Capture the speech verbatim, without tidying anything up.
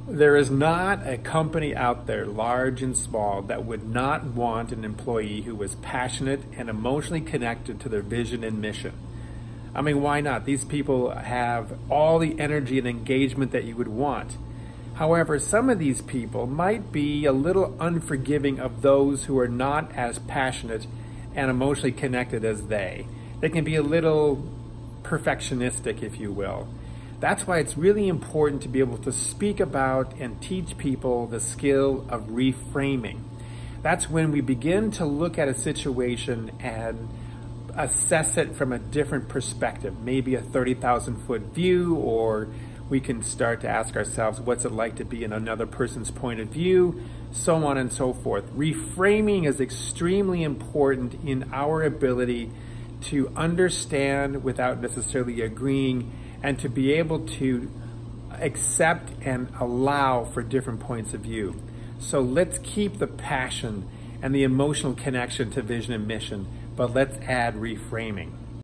There is not a company out there, large and small, that would not want an employee who was passionate and emotionally connected to their vision and mission. I mean, why not? These people have all the energy and engagement that you would want. However, some of these people might be a little unforgiving of those who are not as passionate and emotionally connected as they. They can be a little perfectionistic, if you will. That's why it's really important to be able to speak about and teach people the skill of reframing. That's when we begin to look at a situation and assess it from a different perspective, maybe a thirty thousand foot view, or we can start to ask ourselves, what's it like to be in another person's point of view, so on and so forth. Reframing is extremely important in our ability to understand without necessarily agreeing, and to be able to accept and allow for different points of view. So let's keep the passion and the emotional connection to vision and mission, but let's add reframing.